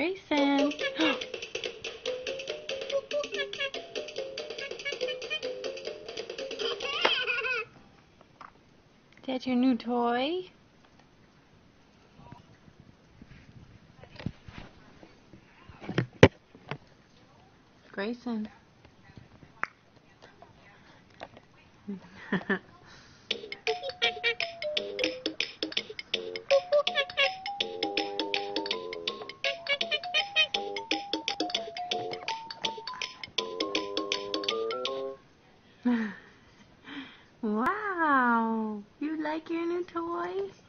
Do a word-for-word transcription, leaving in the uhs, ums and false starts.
Grayson. Is that your new toy? Grayson. Wow, you like your new toy?